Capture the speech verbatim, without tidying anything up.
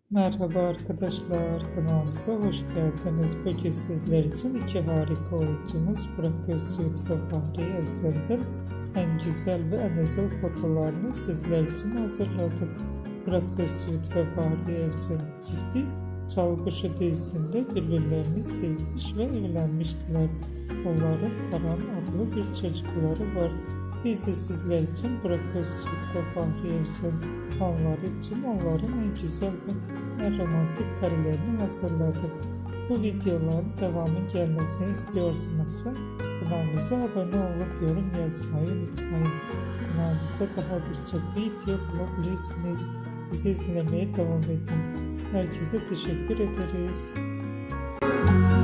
Merhaba arkadaşlar, kanalımıza hoş geldiniz. Bugün sizler için iki harika oyuncumuz Burak Özçivit ve Fahri Evcen'den en güzel ve en özel fotolarını sizler için hazırladık. Burak Özçivit ve Fahri Evcen çifti Çalgışı dizisinde birbirlerini sevmiş ve evlenmiştiler. Onların Karan adlı bir çocukları var. Biz de sizler için Burak Özçivit ve Fahri Evcen anları için onların en güzel ve en romantik karelerini hazırladık. Bu videoların devamı gelmesini istiyorsanız kanalımıza abone olup yorum yazmayı unutmayın. Kanalımızda daha birçok video bulabilirsiniz. Bizi izlemeye devam edin. Herkese teşekkür ederiz.